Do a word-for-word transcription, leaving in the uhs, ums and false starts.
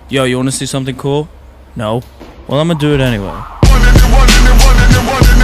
Yo, you wanna see something cool? No? Well, I'm gonna do it anyway.